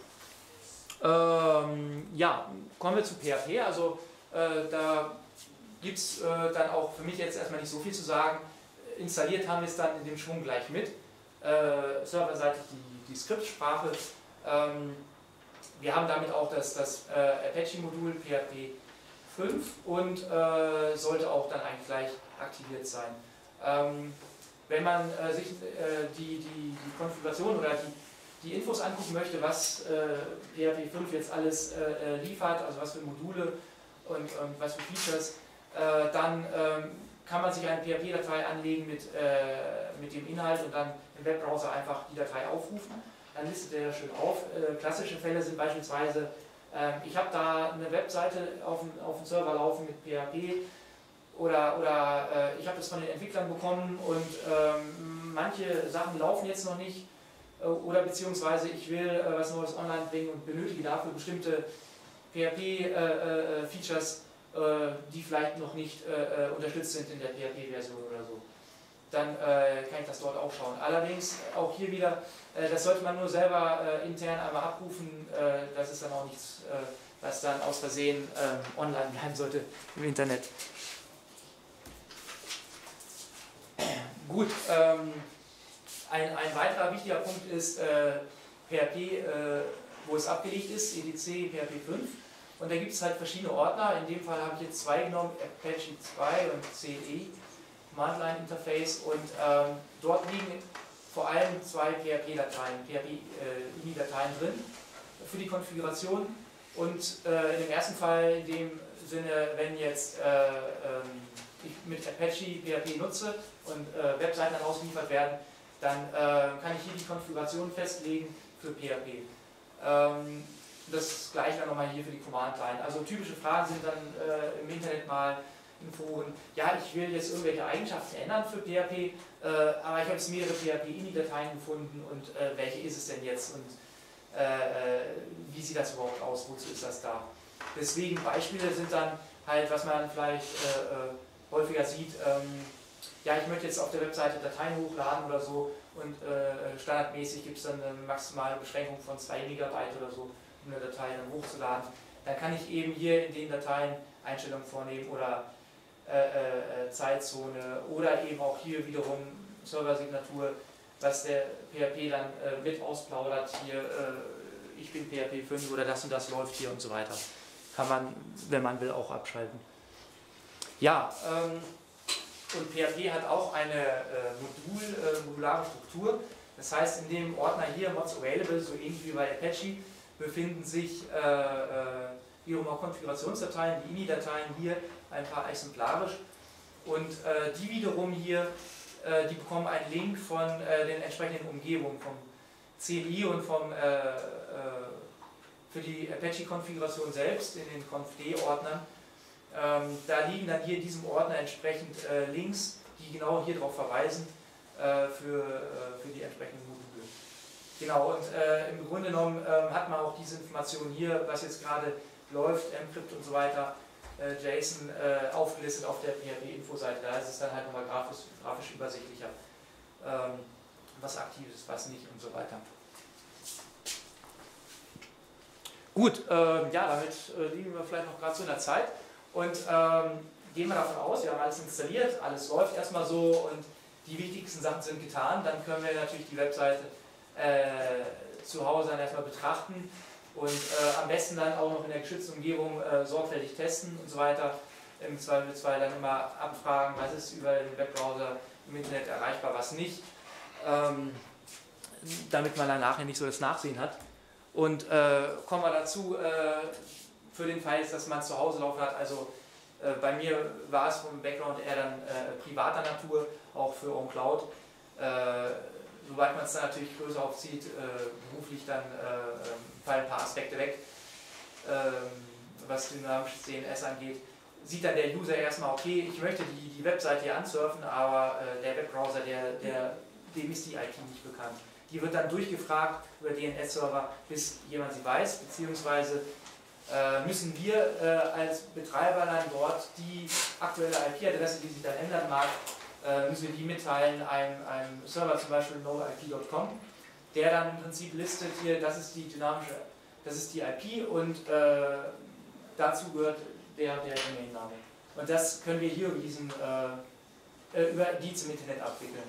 Ähm, ja, kommen wir zu P H P, also äh, da gibt es äh, dann auch für mich jetzt erstmal nicht so viel zu sagen. Installiert haben wir es dann in dem Schwung gleich mit, äh, serverseitig die, die Skriptsprache. Ähm, wir haben damit auch das, das äh, Apache-Modul P H P fünf und äh, sollte auch dann eigentlich gleich aktiviert sein. Ähm, wenn man äh, sich äh, die, die, die Konfiguration oder die, die Infos angucken möchte, was äh, P H P fünf jetzt alles äh, liefert, also was für Module und, und was für Features, äh, dann ähm, kann man sich eine P H P-Datei anlegen mit, äh, mit dem Inhalt und dann im Webbrowser einfach die Datei aufrufen. Dann listet er schön auf. Äh, klassische Fälle sind beispielsweise, ich habe da eine Webseite auf dem, auf dem Server laufen mit P H P oder, oder äh, ich habe das von den Entwicklern bekommen und ähm, manche Sachen laufen jetzt noch nicht äh, oder beziehungsweise ich will äh, was Neues online bringen und benötige dafür bestimmte P H P-Features, äh, äh, die vielleicht noch nicht äh, unterstützt sind in der P H P-Version oder so. Dann äh, kann ich das dort auch schauen. Allerdings auch hier wieder, äh, das sollte man nur selber äh, intern einmal abrufen, äh, das ist dann auch nichts, äh, was dann aus Versehen äh, online bleiben sollte im Internet. Gut, ähm, ein, ein weiterer wichtiger Punkt ist äh, P H P, äh, wo es abgelegt ist, E D C P H P fünf. Und da gibt es halt verschiedene Ordner, in dem Fall habe ich jetzt zwei genommen, Apache zwei und C E. Command-Line Interface und ähm, dort liegen vor allem zwei P H P-Dateien, P H P-I N I-Dateien drin für die Konfiguration und äh, in dem ersten Fall in dem Sinne, wenn jetzt äh, ähm, ich mit Apache P H P nutze und äh, Webseiten dann ausgeliefert werden, dann äh, kann ich hier die Konfiguration festlegen für P H P. Ähm, das gleiche dann nochmal hier für die Command-Line. Also typische Fragen sind dann äh, im Internet mal in Foren, ja, ich will jetzt irgendwelche Eigenschaften ändern für P H P, äh, aber ich habe jetzt mehrere P H P-I N I-Dateien gefunden und äh, welche ist es denn jetzt und äh, wie sieht das überhaupt aus, wozu ist das da? Deswegen Beispiele sind dann halt, was man vielleicht äh, äh, häufiger sieht, ähm, ja, ich möchte jetzt auf der Webseite Dateien hochladen oder so und äh, standardmäßig gibt es dann eine maximale Beschränkung von zwei Megabyte oder so, um eine Datei dann hochzuladen. Dann kann ich eben hier in den Dateien Einstellungen vornehmen oder Äh, äh, Zeitzone oder eben auch hier wiederum Serversignatur, was der P H P dann äh, mit ausplaudert, hier äh, ich bin P H P fünf oder das und das läuft hier und so weiter. Kann man, wenn man will, auch abschalten. Ja, ähm, und P H P hat auch eine äh, Modul, äh, modulare Struktur. Das heißt, in dem Ordner hier, Mods Available, so ähnlich wie bei Apache, befinden sich äh, äh, wiederum auch Konfigurationsdateien, die I N I-Dateien hier, ein paar exemplarisch. Und äh, die wiederum hier, äh, die bekommen einen Link von äh, den entsprechenden Umgebungen, vom C L I und vom, äh, äh, für die Apache-Konfiguration selbst in den Conf-D-Ordnern. Ähm, da liegen dann hier in diesem Ordner entsprechend äh, Links, die genau hier darauf verweisen äh, für, äh, für die entsprechenden Module. Genau, und äh, im Grunde genommen äh, hat man auch diese Information hier, was jetzt gerade läuft, Encrypt und so weiter, äh, JSON äh, aufgelistet auf der P H P-Info-Seite. Da ist es dann halt nochmal grafisch, grafisch übersichtlicher, ähm, was aktiv ist, was nicht und so weiter. Gut, ähm, ja, damit äh, liegen wir vielleicht noch gerade so in der Zeit und ähm, gehen wir davon aus, wir haben alles installiert, alles läuft erstmal so und die wichtigsten Sachen sind getan, dann können wir natürlich die Webseite äh, zu Hause dann erstmal betrachten und äh, am besten dann auch noch in der geschützten Umgebung äh, sorgfältig testen und so weiter. Im Zweifelsfall dann immer abfragen, was ist über den Webbrowser im Internet erreichbar, was nicht, ähm, damit man dann nachher nicht so das Nachsehen hat. Und äh, kommen wir dazu, äh, für den Fall, dass man es zu Hause laufen hat, also äh, bei mir war es vom Background eher dann äh, privater Natur, auch für OwnCloud. Äh, sobald man es dann natürlich größer aufzieht, äh, beruflich, dann äh, fallen ein paar Aspekte weg, äh, was dynamisches D N S angeht. Sieht dann der User erstmal, okay, ich möchte die, die Webseite hier ansurfen, aber äh, der Webbrowser, der, der, dem ist die I P nicht bekannt. Die wird dann durchgefragt über D N S-Server, bis jemand sie weiß, beziehungsweise äh, müssen wir äh, als Betreiber dann dort die aktuelle I P-Adresse, die sich dann ändern mag, äh, müssen wir die mitteilen einem, einem Server, zum Beispiel node I P Punkt com, der dann im Prinzip listet hier, das ist die dynamische, das ist die I P und äh, dazu gehört der, der Domainname. Und das können wir hier über, diesen, äh, über Dienst im Internet abwickeln.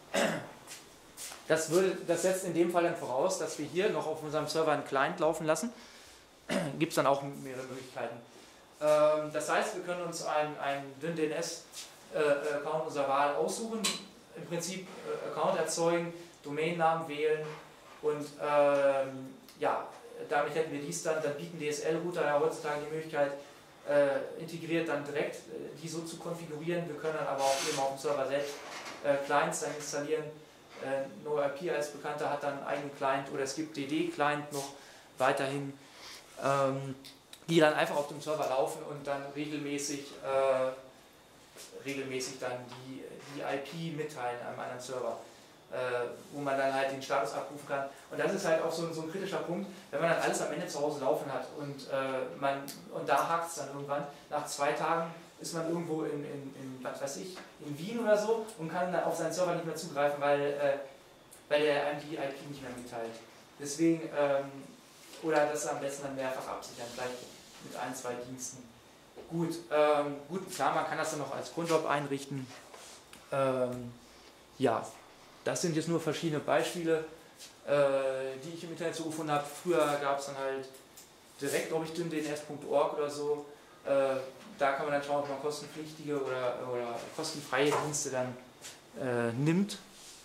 Das, würde, das setzt in dem Fall dann voraus, dass wir hier noch auf unserem Server einen Client laufen lassen. Gibt es dann auch mehrere Möglichkeiten. Ähm, das heißt, wir können uns einen, einen D N S-Account unserer Wahl aussuchen, im Prinzip äh, Account erzeugen, Domainnamen wählen und ähm, ja, damit hätten wir dies dann, dann bieten D S L-Router ja heutzutage die Möglichkeit, äh, integriert dann direkt äh, die so zu konfigurieren. Wir können dann aber auch eben auf dem Server selbst äh, Clients dann installieren. Äh, NoIP als Bekannter hat dann einen eigenen Client oder es gibt D D-Client noch weiterhin, ähm, die dann einfach auf dem Server laufen und dann regelmäßig, äh, regelmäßig dann die, die I P mitteilen einem anderen Server, äh, wo man dann halt den Status abrufen kann. Und das ist halt auch so, so ein kritischer Punkt, wenn man dann alles am Ende zu Hause laufen hat und, äh, man, und da hakt es dann irgendwann. Nach zwei Tagen ist man irgendwo in, in, in, was weiß ich, in Wien oder so und kann dann auf seinen Server nicht mehr zugreifen, weil, äh, weil er einem die I P nicht mehr mitteilt. Deswegen, ähm, oder das am besten dann mehrfach absichern, vielleicht mit ein, zwei Diensten. Gut, ähm, gut, klar, man kann das dann noch als Grundjob einrichten. Ähm, ja, das sind jetzt nur verschiedene Beispiele, äh, die ich im Internet so gefunden habe. Früher gab es dann halt direkt, glaube ich, D N S Punkt org oder so. Äh, da kann man dann schauen, ob man kostenpflichtige oder, oder kostenfreie Dienste dann äh, nimmt.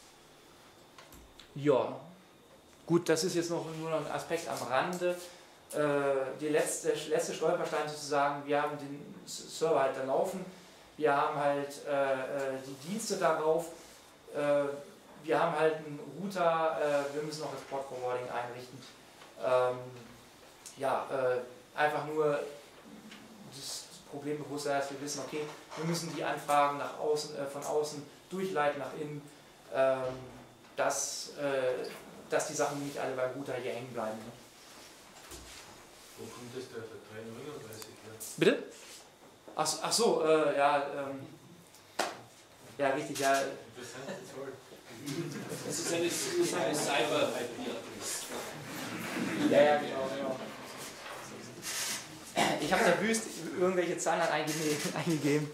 Ja, gut, das ist jetzt noch nur noch ein Aspekt am Rande. Äh, die letzte, letzte Stolperstein sozusagen, wir haben den Server halt da laufen, wir haben halt äh, die Dienste darauf, äh, wir haben halt einen Router, äh, wir müssen noch das Port Forwarding einrichten. Ähm, ja, äh, einfach nur das Problembewusstsein, dass wir wissen, okay, wir müssen die Anfragen nach außen, äh, von außen durchleiten nach innen, ähm, dass, äh, dass die Sachen nicht alle beim Router hier hängen bleiben. Ne? Wo kommt das der drei neununddreißig her? Bitte? Ach, ach so, äh, ja, ähm, ja, richtig, ja. Interessante Zahl. Das ist eine, das ist eine Cyber-I P-Adresse. Ja, ja, genau, genau. Ich habe da wüst irgendwelche Zahlen eingegeben.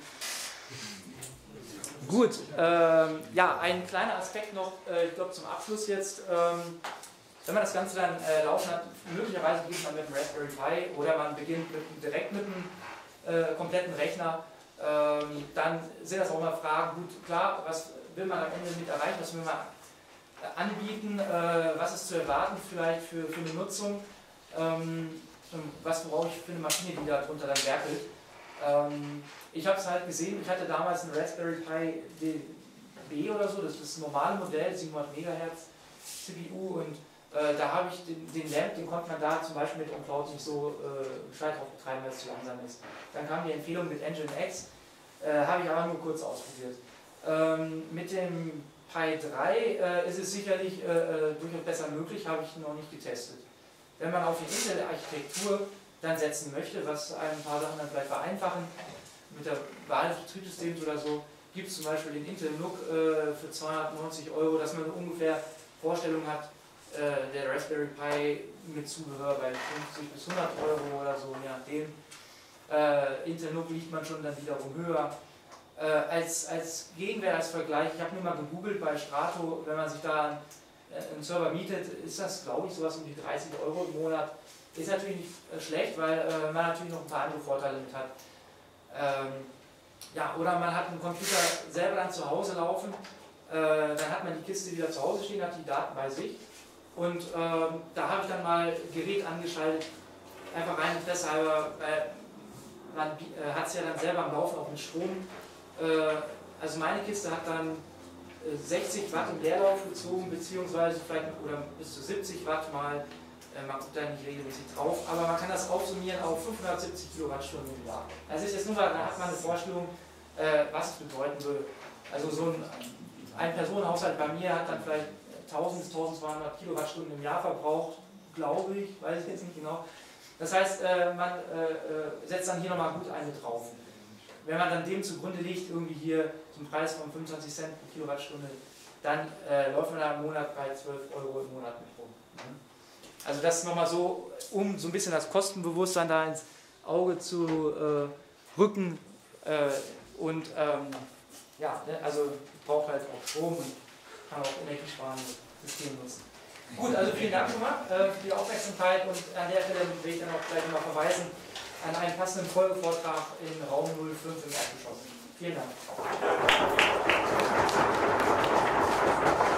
Gut, ähm, ja, ein kleiner Aspekt noch, äh, ich glaube zum Abschluss jetzt. Ähm, wenn man das Ganze dann äh, laufen hat, möglicherweise beginnt man mit dem Raspberry Pi oder man beginnt mit, direkt mit einem äh, kompletten Rechner. Ähm, dann sind das auch mal Fragen, gut, klar, was will man am Ende mit erreichen, was will man äh, anbieten, äh, was ist zu erwarten vielleicht für, für eine Nutzung, ähm, was brauche ich für eine Maschine, die darunter dann werkelt. Ähm, ich habe es halt gesehen, ich hatte damals einen Raspberry Pi D B oder so, das ist das normale Modell, siebenhundert Megahertz C P U und äh, da habe ich den, den Lamp, den konnte man da zum Beispiel mit OnCloud nicht so äh, gescheit drauf betreiben, weil es zu langsam ist. Dann kam die Empfehlung mit Nginx, äh, habe ich aber nur kurz ausprobiert. Ähm, mit dem Pi drei äh, ist es sicherlich äh, durchaus besser möglich, habe ich noch nicht getestet. Wenn man auf die Intel-Architektur dann setzen möchte, was ein paar Sachen dann vielleicht vereinfachen, mit der Wahl des Betriebssystems oder so, gibt es zum Beispiel den Intel N U C äh, für zweihundertneunzig Euro, dass man ungefähr Vorstellung hat, äh, der Raspberry Pi mit Zubehör bei fünfzig bis hundert Euro oder so, je nachdem. Äh, Intel N U C liegt man schon dann wiederum höher. Äh, als, als Gegenwert, als Vergleich, ich habe nur mal gegoogelt bei Strato, wenn man sich da einen Server mietet, ist das, glaube ich, sowas um die dreißig Euro im Monat. Ist natürlich nicht äh, schlecht, weil äh, man natürlich noch ein paar andere Vorteile mit hat. Ähm, ja, oder man hat einen Computer selber dann zu Hause laufen, äh, dann hat man die Kiste wieder zu Hause stehen, hat die Daten bei sich und ähm, da habe ich dann mal Gerät angeschaltet, einfach rein Interesse halber, weil man äh, hat es ja dann selber am Laufen auch mit Strom. Äh, also meine Kiste hat dann sechzig Watt im Leerlauf gezogen, beziehungsweise vielleicht oder bis zu siebzig Watt mal. Äh, man guckt da nicht regelmäßig drauf, aber man kann das aufsummieren auf fünfhundertsiebzig Kilowattstunden im Jahr. Das ist jetzt nur mal, da hat man eine Vorstellung, äh, was es bedeuten würde. Also so ein, ein Personenhaushalt bei mir hat dann vielleicht tausend bis tausendzweihundert Kilowattstunden im Jahr verbraucht, glaube ich, weiß ich jetzt nicht genau. Das heißt, äh, man äh, setzt dann hier nochmal gut eine drauf. Wenn man dann dem zugrunde legt, irgendwie hier zum Preis von fünfundzwanzig Cent pro Kilowattstunde, dann äh, läuft man da im Monat bei zwölf Euro im Monat mit rum. Also das nochmal so, um so ein bisschen das Kostenbewusstsein da ins Auge zu äh, rücken. Äh, und ähm, ja, ne, also braucht halt auch Strom und kann auch energiesparende Systeme nutzen. Gut, also vielen Dank schon mal äh, für die Aufmerksamkeit und an der Stelle will ich dann auch gleich nochmal verweisen an einen passenden Folgevortrag in Raum null fünf im Erdgeschoss. Vielen Dank.